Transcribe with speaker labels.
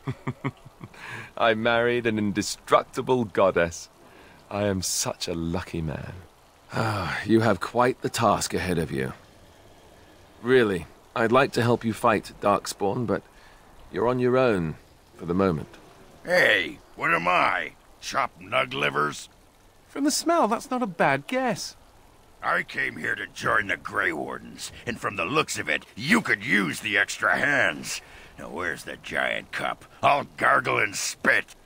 Speaker 1: I married an indestructible goddess. I am such a lucky man.
Speaker 2: Ah, you have quite the task ahead of you. Really, I'd like to help you fight Darkspawn, but you're on your own for the moment.
Speaker 3: Hey, what am I? Chopped nug livers?
Speaker 4: From the smell, that's not a bad guess.
Speaker 3: I came here to join the Grey Wardens, and from the looks of it, you could use the extra hands. Now where's the giant cup? I'll gargle and spit.